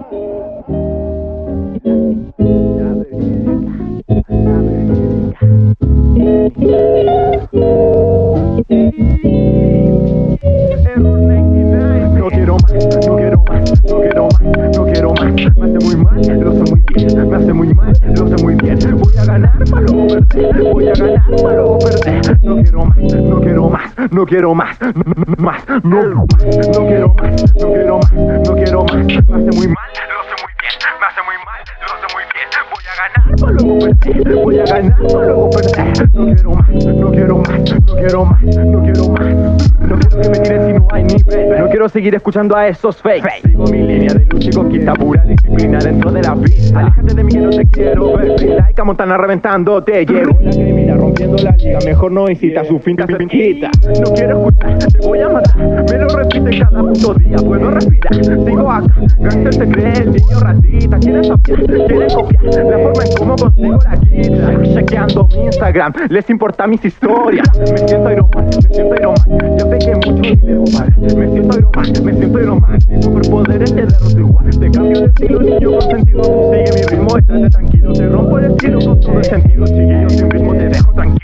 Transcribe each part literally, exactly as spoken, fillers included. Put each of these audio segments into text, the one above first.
No quiero más, no quiero más, no quiero más, no quiero más. Me hace muy mal, lo sé muy bien. Me hace muy mal, lo sé muy bien. Voy a ganar para luego perder. Voy a ganar para luego perder. No quiero más, no quiero más, no quiero más, más, no, no quiero más, no quiero más, no quiero más. Me hace muy mal, lo sé muy bien. Me hace muy mal, lo sé muy bien. Voy a ganar para luego perder. Voy a ganar para luego perder. No quiero más, no quiero más, no quiero más, no quiero más. No quiero que me tiren si no hay nivel. No quiero seguir escuchando a esos fakes. Sigo mi línea de lucha y conquista, pura disciplina dentro de la pista. Aléjate de mí que no te quiero ver. Like a Montana reventándote. Llego la criminal rompiendo la liga. Mejor no incita su finta cerquita. No quiero escuchar, te voy a matar. Me lo repite cada puto día. Puedo respirar, sigo acá. Gangster se cree el niño ratita. Quieren copiar, quieren copiar la forma en cómo consigo la guita. Chequeando mi Instagram, les importa mis historias. Me siento Iron Man, me siento Iron Man. Ya pegué mucho y debo parar. Me siento Iron Man, me siento Iron Man. Mi superpoder es te derroto igual. Te cambio de estilo, niño consentido. Tú sigue mi ritmo, estate tranquilo. Te rompo el estilo con todo el sentido. Chiquillo, sin ritmo te dejo tranquilo.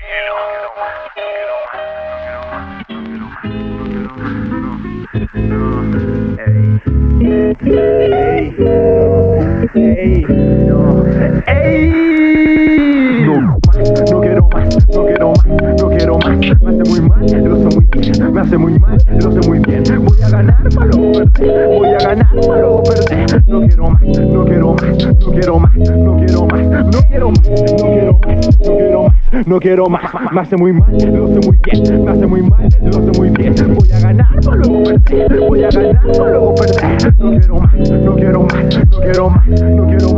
Ey, no, ey, no, no quiero más, no quiero más, no quiero más. Me hace muy mal, lo sé muy bien. Me hace muy mal, lo sé muy bien. Voy a ganar para luego perder. Voy a ganar para luego perder. No quiero más, no quiero más, no quiero más, no quiero más, no quiero más, no quiero más, no quiero más, no quiero más. Me hace muy mal, lo sé muy bien. Me hace muy mal, lo sé muy bien. Voy a ganar para luego perder. Voy a ganar para luego perder. No quiero más, no quiero más, no quiero más, no quiero